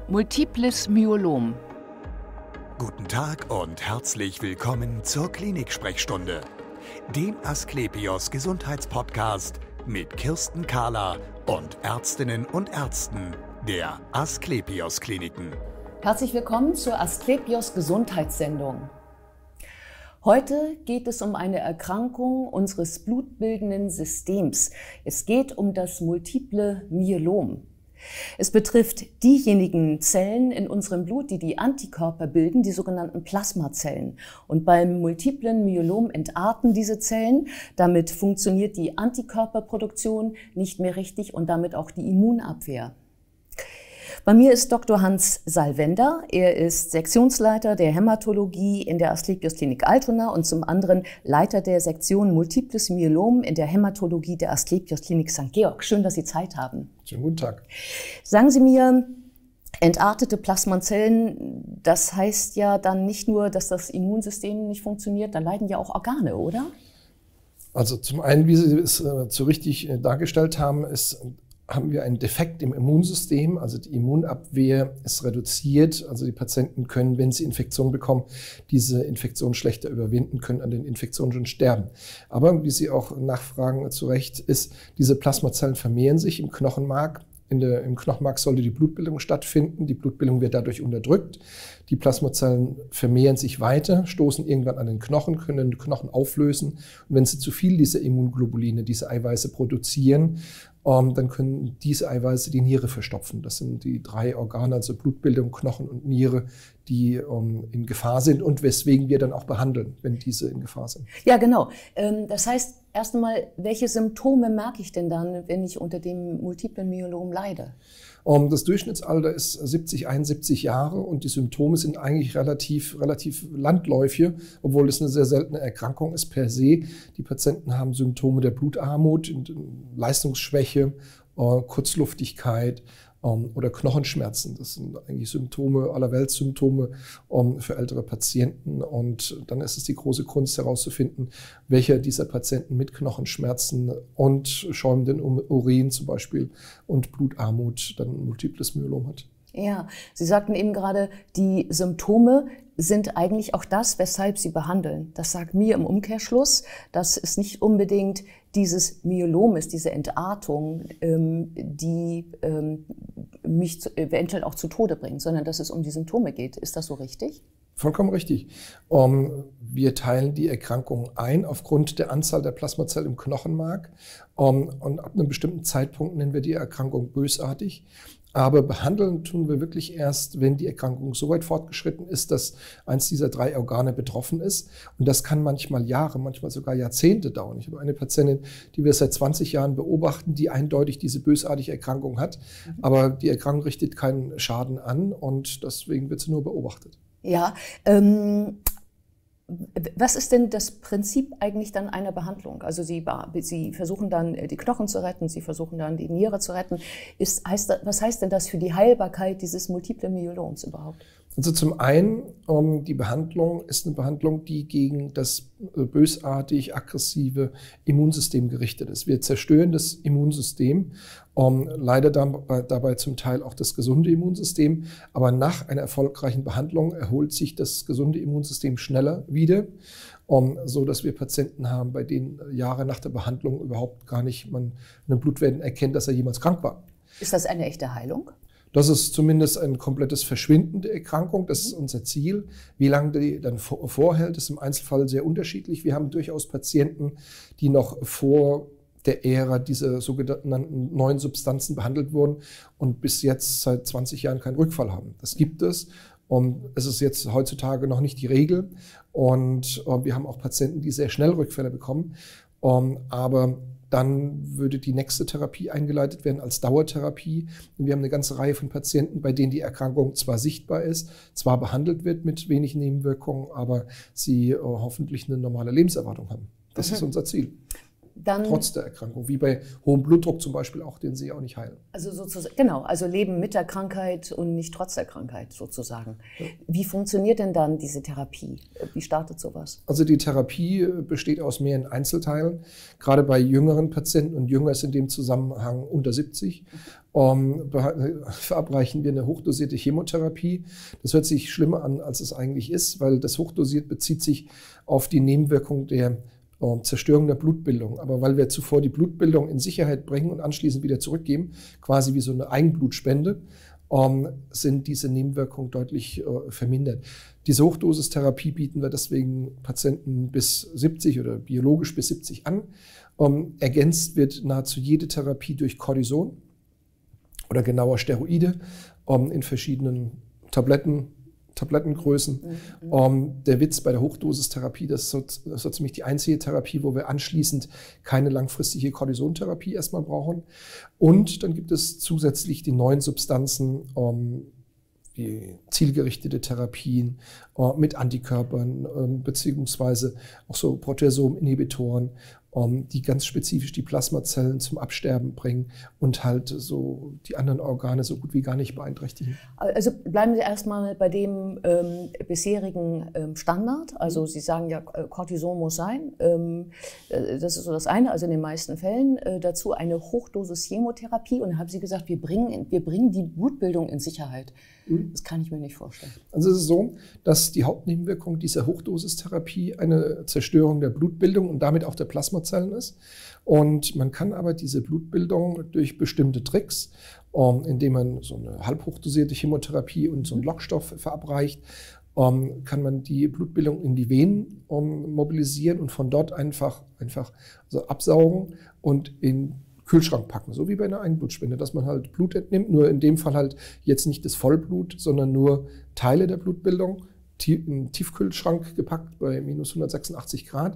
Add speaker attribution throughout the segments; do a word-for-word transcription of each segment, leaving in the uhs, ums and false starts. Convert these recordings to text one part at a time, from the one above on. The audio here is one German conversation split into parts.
Speaker 1: Multiples Myelom.
Speaker 2: Guten Tag und herzlich willkommen zur Klinik-Sprechstunde, dem Asklepios Gesundheitspodcast mit Kirsten Kahler und Ärztinnen und Ärzten der Asklepios Kliniken.
Speaker 3: Herzlich willkommen zur Asklepios Gesundheitssendung. Heute geht es um eine Erkrankung unseres blutbildenden Systems. Es geht um das multiple Myelom. Es betrifft diejenigen Zellen in unserem Blut, die die Antikörper bilden, die sogenannten Plasmazellen. Und beim multiplen Myelom entarten diese Zellen. Damit funktioniert die Antikörperproduktion nicht mehr richtig und damit auch die Immunabwehr. Bei mir ist Doktor Hans Salvender. Er ist Sektionsleiter der Hämatologie in der Asklepios Klinik Altona und zum anderen Leiter der Sektion Multiples Myelom in der Hämatologie der Asklepios Klinik Sankt Georg. Schön, dass Sie Zeit haben.
Speaker 4: Schönen guten Tag.
Speaker 3: Sagen Sie mir, entartete Plasmazellen, das heißt ja dann nicht nur, dass das Immunsystem nicht funktioniert, dann leiden ja auch Organe, oder?
Speaker 4: Also zum einen, wie Sie es äh, so richtig äh, dargestellt haben, ist haben wir einen Defekt im Immunsystem, also die Immunabwehr ist reduziert, also die Patienten können, wenn sie Infektionen bekommen, diese Infektion schlechter überwinden, können an den Infektionen schon sterben. Aber wie Sie auch nachfragen zu Recht, ist, diese Plasmazellen vermehren sich im Knochenmark. In der, Im Knochenmark sollte die Blutbildung stattfinden, die Blutbildung wird dadurch unterdrückt. Die Plasmazellen vermehren sich weiter, stoßen irgendwann an den Knochen, können den Knochen auflösen. Und wenn sie zu viel dieser Immunglobuline, diese Eiweiße produzieren, um, dann können diese Eiweiße die Niere verstopfen. Das sind die drei Organe, also Blutbildung, Knochen und Niere, die um, in Gefahr sind und weswegen wir dann auch behandeln, wenn diese in Gefahr sind.
Speaker 3: Ja, genau. Das heißt, erst einmal, welche Symptome merke ich denn dann, wenn ich unter dem multiplen Myelom leide?
Speaker 4: Um, das Durchschnittsalter ist siebzig, einundsiebzig Jahre und die Symptome sind eigentlich relativ, relativ landläufig, obwohl es eine sehr seltene Erkrankung ist per se. Die Patienten haben Symptome der Blutarmut, Leistungsschwäche, Kurzluftigkeit oder Knochenschmerzen. Das sind eigentlich Symptome, allerweltssymptome um, für ältere Patienten. Und dann ist es die große Kunst herauszufinden, welcher dieser Patienten mit Knochenschmerzen und schäumenden Urin zum Beispiel und Blutarmut dann multiples Myelom hat.
Speaker 3: Ja, Sie sagten eben gerade, die Symptome sind eigentlich auch das, weshalb Sie behandeln. Das sagt mir im Umkehrschluss, dass es nicht unbedingt dieses Myelom ist, diese Entartung, ähm, die ähm, mich zu, eventuell auch zu Tode bringt, sondern dass es um die Symptome geht. Ist das so richtig?
Speaker 4: Vollkommen richtig. Um, wir teilen die Erkrankung ein aufgrund der Anzahl der Plasmazellen im Knochenmark. Um, und ab einem bestimmten Zeitpunkt nennen wir die Erkrankung bösartig. Aber behandeln tun wir wirklich erst, wenn die Erkrankung so weit fortgeschritten ist, dass eins dieser drei Organe betroffen ist. Und das kann manchmal Jahre, manchmal sogar Jahrzehnte dauern. Ich habe eine Patientin, die wir seit zwanzig Jahren beobachten, die eindeutig diese bösartige Erkrankung hat. Aber die Erkrankung richtet keinen Schaden an und deswegen wird sie nur beobachtet.
Speaker 3: Ja, ähm was ist denn das Prinzip eigentlich dann einer Behandlung? Also Sie, Sie versuchen dann die Knochen zu retten, Sie versuchen dann die Niere zu retten. Ist, heißt, was heißt denn das für die Heilbarkeit dieses multiplen Myeloms überhaupt?
Speaker 4: Also zum einen, um, die Behandlung ist eine Behandlung, die gegen das bösartig aggressive Immunsystem gerichtet ist. Wir zerstören das Immunsystem, um, leider dabei, dabei zum Teil auch das gesunde Immunsystem. Aber nach einer erfolgreichen Behandlung erholt sich das gesunde Immunsystem schneller wieder, um, so dass wir Patienten haben, bei denen Jahre nach der Behandlung überhaupt gar nicht man in den Blutwerten erkennt, dass er jemals krank war.
Speaker 3: Ist das eine echte Heilung?
Speaker 4: Das ist zumindest ein komplettes Verschwinden der Erkrankung. Das ist unser Ziel. Wie lange die dann vorhält, ist im Einzelfall sehr unterschiedlich. Wir haben durchaus Patienten, die noch vor der Ära dieser sogenannten neuen Substanzen behandelt wurden und bis jetzt seit zwanzig Jahren keinen Rückfall haben. Das gibt es. Und es ist jetzt heutzutage noch nicht die Regel. Und wir haben auch Patienten, die sehr schnell Rückfälle bekommen. Aber dann würde die nächste Therapie eingeleitet werden als Dauertherapie. Und wir haben eine ganze Reihe von Patienten, bei denen die Erkrankung zwar sichtbar ist, zwar behandelt wird mit wenig Nebenwirkungen, aber sie äh, hoffentlich eine normale Lebenserwartung haben. Das mhm. ist unser Ziel.
Speaker 3: Dann,
Speaker 4: trotz der Erkrankung, wie bei hohem Blutdruck zum Beispiel auch, den Sie auch nicht heilen.
Speaker 3: Also sozusagen, genau, also leben mit der Krankheit und nicht trotz der Krankheit sozusagen. Ja. Wie funktioniert denn dann diese Therapie? Wie startet sowas?
Speaker 4: Also die Therapie besteht aus mehreren Einzelteilen. Gerade bei jüngeren Patienten, und jünger ist in dem Zusammenhang unter siebzig, um, verabreichen wir eine hochdosierte Chemotherapie. Das hört sich schlimmer an, als es eigentlich ist, weil das hochdosiert bezieht sich auf die Nebenwirkung der Zerstörung der Blutbildung. Aber weil wir zuvor die Blutbildung in Sicherheit bringen und anschließend wieder zurückgeben, quasi wie so eine Eigenblutspende, um, sind diese Nebenwirkungen deutlich uh, vermindert. Diese Hochdosistherapie bieten wir deswegen Patienten bis siebzig oder biologisch bis siebzig an. Um, ergänzt wird nahezu jede Therapie durch Cortison oder genauer Steroide um, in verschiedenen Tabletten, Tablettengrößen. Mhm. Um, der Witz bei der Hochdosistherapie, das ist, so, das ist so ziemlich die einzige Therapie, wo wir anschließend keine langfristige Cortisontherapie erstmal brauchen. Und dann gibt es zusätzlich die neuen Substanzen, um, die zielgerichtete Therapien uh, mit Antikörpern, um, beziehungsweise auch so Proteasom-Inhibitoren, um, die ganz spezifisch die Plasmazellen zum Absterben bringen und halt so die anderen Organe so gut wie gar nicht beeinträchtigen.
Speaker 3: Also bleiben Sie erstmal bei dem ähm, bisherigen ähm, Standard. Also Sie sagen ja, Cortison muss sein. Ähm, das ist so das eine, also in den meisten Fällen. Äh, dazu eine Hochdosis Chemotherapie. Und dann haben Sie gesagt, wir bringen, wir bringen die Blutbildung in Sicherheit. Mhm. Das kann ich mir nicht vorstellen.
Speaker 4: Also es ist so, dass die Hauptnebenwirkung dieser Hochdosistherapie eine Zerstörung der Blutbildung und damit auch der Plasmazellen ist. Und man kann aber diese Blutbildung durch bestimmte Tricks, um, indem man so eine halbhochdosierte Chemotherapie und so einen Lockstoff verabreicht, um, kann man die Blutbildung in die Venen um, mobilisieren und von dort einfach, einfach also absaugen und in Kühlschrank packen, so wie bei einer Eigenblutspende, dass man halt Blut entnimmt, nur in dem Fall halt jetzt nicht das Vollblut, sondern nur Teile der Blutbildung, in einen Tiefkühlschrank gepackt bei minus hundertsechsundachtzig Grad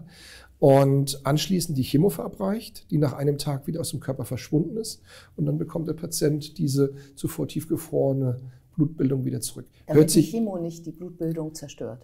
Speaker 4: und anschließend die Chemo verabreicht, die nach einem Tag wieder aus dem Körper verschwunden ist und dann bekommt der Patient diese zuvor tiefgefrorene Blutbildung wieder zurück.
Speaker 3: Damit Hört sich, die Chemo nicht die Blutbildung zerstört?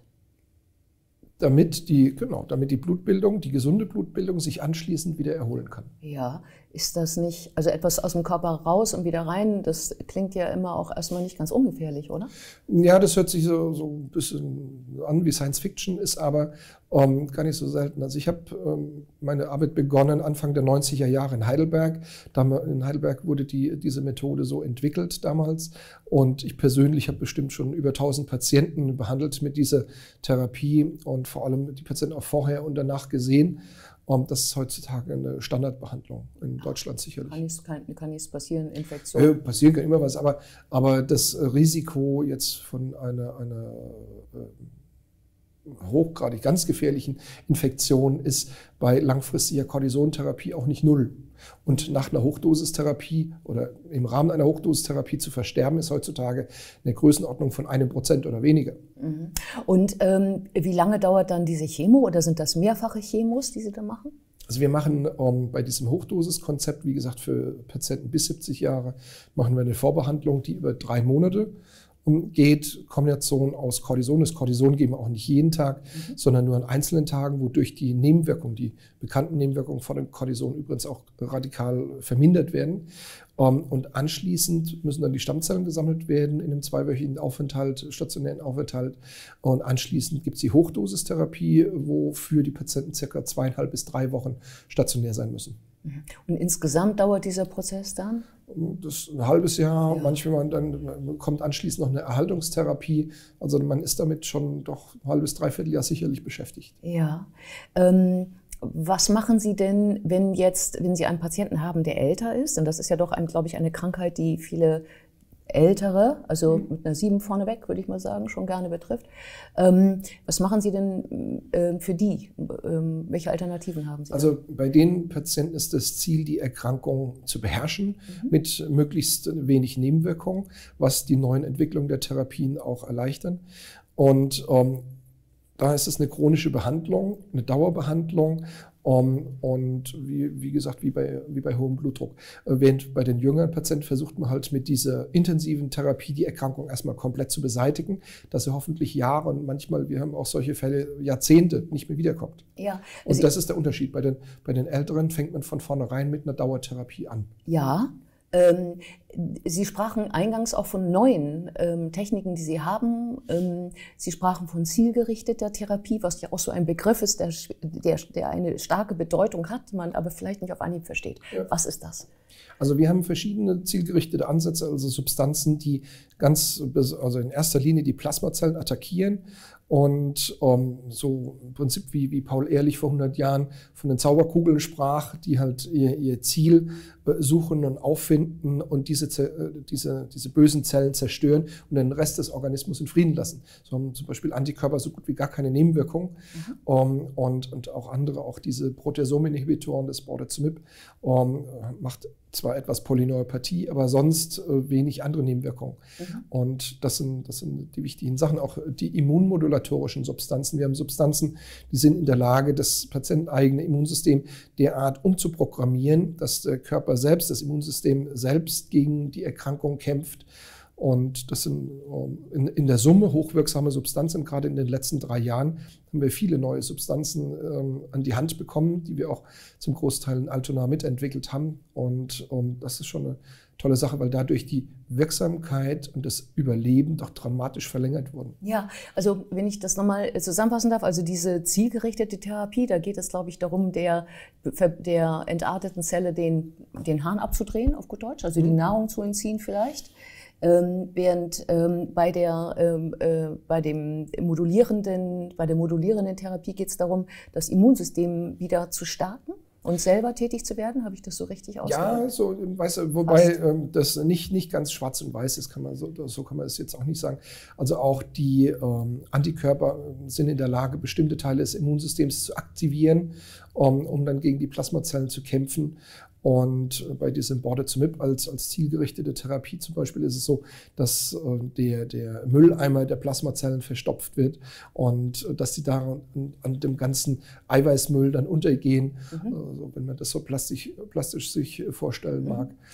Speaker 4: Damit die, genau, damit die Blutbildung, die gesunde Blutbildung sich anschließend wieder erholen kann.
Speaker 3: Ja, ist das nicht, also etwas aus dem Körper raus und wieder rein, das klingt ja immer auch erstmal nicht ganz ungefährlich, oder?
Speaker 4: Ja, das hört sich so, so ein bisschen an wie Science Fiction, ist aber ähm, gar nicht so selten. Also ich habe ähm, meine Arbeit begonnen Anfang der neunziger Jahre in Heidelberg. In Heidelberg wurde die, diese Methode so entwickelt damals und ich persönlich habe bestimmt schon über tausend Patienten behandelt mit dieser Therapie und vor allem die Patienten auch vorher und danach gesehen. Um, das ist heutzutage eine Standardbehandlung in Deutschland sicherlich.
Speaker 3: Kann nichts, kann, kann nichts passieren, Infektion?
Speaker 4: Äh, passieren kann immer was, aber, aber das Risiko jetzt von einer, einer äh, hochgradig ganz gefährlichen Infektion ist bei langfristiger Cortisontherapie auch nicht null. Und nach einer Hochdosistherapie oder im Rahmen einer Hochdosistherapie zu versterben, ist heutzutage eine Größenordnung von einem Prozent oder weniger.
Speaker 3: Und ähm, wie lange dauert dann diese Chemo oder sind das mehrfache Chemos, die Sie da machen?
Speaker 4: Also wir machen um, bei diesem Hochdosiskonzept, wie gesagt, für Patienten bis siebzig Jahre, machen wir eine Vorbehandlung, die über drei Monate geht, Kombination aus Cortison. Das Cortison geben wir auch nicht jeden Tag, mhm. sondern nur an einzelnen Tagen, wodurch die Nebenwirkungen, die bekannten Nebenwirkungen von dem Cortison übrigens auch radikal vermindert werden. Und anschließend müssen dann die Stammzellen gesammelt werden in einem zweiwöchigen Aufenthalt, stationären Aufenthalt. Und anschließend gibt es die Hochdosistherapie, wofür die Patienten circa zweieinhalb bis drei Wochen stationär sein müssen.
Speaker 3: Und insgesamt dauert dieser Prozess dann?
Speaker 4: Das ist ein halbes Jahr,
Speaker 3: ja.
Speaker 4: manchmal dann kommt anschließend noch eine Erhaltungstherapie. Also man ist damit schon doch ein halbes, dreiviertel Jahr sicherlich beschäftigt.
Speaker 3: Ja. Ähm, was machen Sie denn, wenn jetzt, wenn Sie einen Patienten haben, der älter ist? Und das ist ja doch, ein, glaube ich, eine Krankheit, die viele Ältere, also mit einer sieben vorneweg, würde ich mal sagen, schon gerne betrifft. Ähm, was machen Sie denn äh, für die? Ähm, welche Alternativen haben Sie?
Speaker 4: Also bei den Patienten ist das Ziel, die Erkrankung zu beherrschen, mhm. mit möglichst wenig Nebenwirkungen, was die neuen Entwicklungen der Therapien auch erleichtern. Und ähm, da ist es eine chronische Behandlung, eine Dauerbehandlung. Um, und wie, wie gesagt, wie bei, wie bei hohem Blutdruck. Während bei den jüngeren Patienten versucht man halt mit dieser intensiven Therapie die Erkrankung erstmal komplett zu beseitigen, dass sie hoffentlich Jahre und manchmal, wir haben auch solche Fälle, Jahrzehnte nicht mehr wiederkommt.
Speaker 3: Ja,
Speaker 4: und das ist der Unterschied. Bei den, bei den Älteren fängt man von vornherein mit einer Dauertherapie an.
Speaker 3: Ja. Ähm, Sie sprachen eingangs auch von neuen ähm, Techniken, die Sie haben. Ähm, Sie sprachen von zielgerichteter Therapie, was ja auch so ein Begriff ist, der, der, der eine starke Bedeutung hat, man aber vielleicht nicht auf Anhieb versteht. Ja. Was ist das?
Speaker 4: Also wir haben verschiedene zielgerichtete Ansätze, also Substanzen, die ganz, also in erster Linie die Plasmazellen attackieren und um, so im Prinzip wie, wie Paul Ehrlich vor hundert Jahren von den Zauberkugeln sprach, die halt ihr, ihr Ziel suchen und auffinden und diese, diese, diese bösen Zellen zerstören und den Rest des Organismus in Frieden lassen. So haben zum Beispiel Antikörper so gut wie gar keine Nebenwirkungen. Mhm. um, und, und auch andere, auch diese Proteasom-Inhibitoren, das Bortezomib, um, macht zwar etwas Polyneuropathie, aber sonst äh, wenig andere Nebenwirkungen. Mhm. Und das sind, das sind die wichtigen Sachen. Auch die immunmodulatorischen Substanzen. Wir haben Substanzen, die sind in der Lage, das patienteneigene Immunsystem derart umzuprogrammieren, dass der Körper selbst, das Immunsystem selbst gegen die Erkrankung kämpft. Und das sind in, in der Summe hochwirksame Substanzen. Gerade in den letzten drei Jahren haben wir viele neue Substanzen ähm, an die Hand bekommen, die wir auch zum Großteil in Altona mitentwickelt haben. Und ähm, das ist schon eine tolle Sache, weil dadurch die Wirksamkeit und das Überleben doch dramatisch verlängert wurden.
Speaker 3: Ja, also wenn ich das nochmal zusammenfassen darf, also diese zielgerichtete Therapie, da geht es, glaube ich, darum, der, der entarteten Zelle den, den Hahn abzudrehen, auf gut Deutsch, also mhm. die Nahrung zu entziehen vielleicht. Ähm, während ähm, bei der ähm, äh, bei dem modulierenden bei der modulierenden Therapie geht es darum, das Immunsystem wieder zu starten und selber tätig zu werden. Habe ich das so richtig ausgedrückt?
Speaker 4: Ja, so, weißt du, wobei ähm, das nicht nicht ganz schwarz und weiß ist, kann man so so kann man es jetzt auch nicht sagen. Also auch die ähm, Antikörper sind in der Lage, bestimmte Teile des Immunsystems zu aktivieren, um, um dann gegen die Plasmazellen zu kämpfen. Und bei diesem Bortezomib als, als zielgerichtete Therapie zum Beispiel ist es so, dass äh, der, der Mülleimer der Plasmazellen verstopft wird und äh, dass die da an, an dem ganzen Eiweißmüll dann untergehen, mhm. also, wenn man das so plastisch, plastisch sich vorstellen mag. Mhm.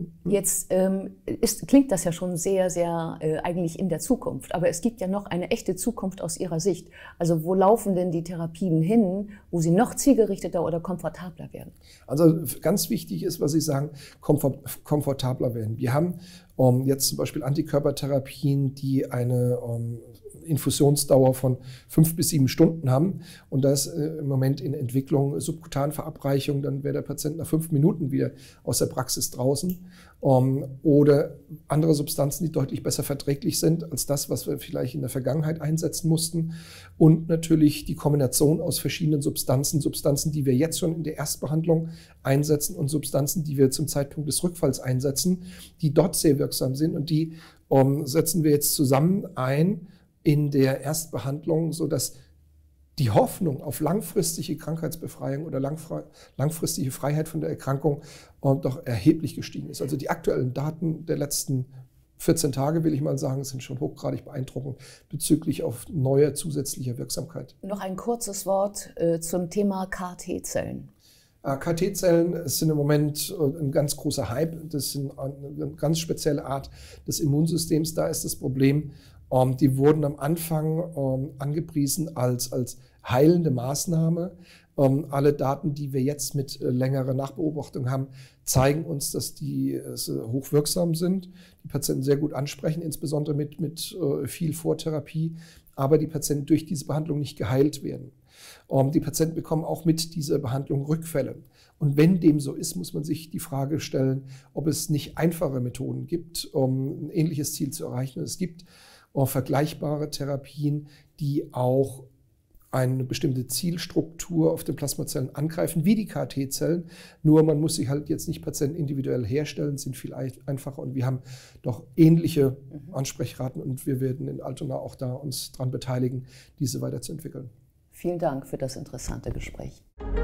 Speaker 3: Jetzt ähm, ist, klingt das ja schon sehr, sehr äh, eigentlich in der Zukunft. Aber es gibt ja noch eine echte Zukunft aus Ihrer Sicht. Also wo laufen denn die Therapien hin, wo sie noch zielgerichteter oder komfortabler werden?
Speaker 4: Also ganz wichtig ist, was Sie sagen, komfort, komfortabler werden. Wir haben um, jetzt zum Beispiel Antikörpertherapien, die eine um, Infusionsdauer von fünf bis sieben Stunden haben. Und das äh, im Moment in Entwicklung, Subkutanverabreichung, dann wäre der Patient nach fünf Minuten wieder aus der Praxis draußen. Um, oder andere Substanzen, die deutlich besser verträglich sind als das, was wir vielleicht in der Vergangenheit einsetzen mussten. Und natürlich die Kombination aus verschiedenen Substanzen, Substanzen, die wir jetzt schon in der Erstbehandlung einsetzen und Substanzen, die wir zum Zeitpunkt des Rückfalls einsetzen, die dort sehr wirksam sind. Und die um, setzen wir jetzt zusammen ein in der Erstbehandlung, sodass die Hoffnung auf langfristige Krankheitsbefreiung oder langfristige Freiheit von der Erkrankung doch erheblich gestiegen ist. Also die aktuellen Daten der letzten vierzehn Tage, will ich mal sagen, sind schon hochgradig beeindruckend bezüglich auf neuer zusätzlicher Wirksamkeit.
Speaker 3: Noch ein kurzes Wort äh, zum Thema K T-Zellen.
Speaker 4: K T-Zellen sind im Moment ein ganz großer Hype. Das sind eine ganz spezielle Art des Immunsystems. Da ist das Problem, die wurden am Anfang angepriesen als, als heilende Maßnahme. Alle Daten, die wir jetzt mit längerer Nachbeobachtung haben, zeigen uns, dass die hochwirksam sind, die Patienten sehr gut ansprechen, insbesondere mit, mit viel Vortherapie, aber die Patienten durch diese Behandlung nicht geheilt werden. Die Patienten bekommen auch mit dieser Behandlung Rückfälle. Und wenn dem so ist, muss man sich die Frage stellen, ob es nicht einfache Methoden gibt, um ein ähnliches Ziel zu erreichen. Es gibt vergleichbare Therapien, die auch eine bestimmte Zielstruktur auf den Plasmazellen angreifen, wie die K T-Zellen. Nur man muss sie halt jetzt nicht Patienten individuell herstellen, sind viel einfacher. Und wir haben doch ähnliche Ansprechraten und wir werden in Altona auch da uns daran beteiligen, diese weiterzuentwickeln.
Speaker 3: Vielen Dank für das interessante Gespräch.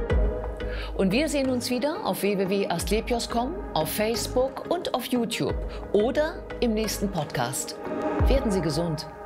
Speaker 3: Und wir sehen uns wieder auf w w w punkt asklepios punkt com, auf Facebook und auf YouTube oder im nächsten Podcast. Werden Sie gesund!